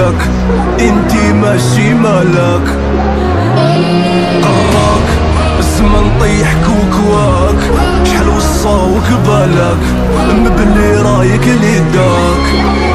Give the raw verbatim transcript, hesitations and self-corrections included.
وحدك، انتي ماشي مالك. قراك الزمن طيح كوكواك، شحال وصاوك بالك مبلي رايك ليداك.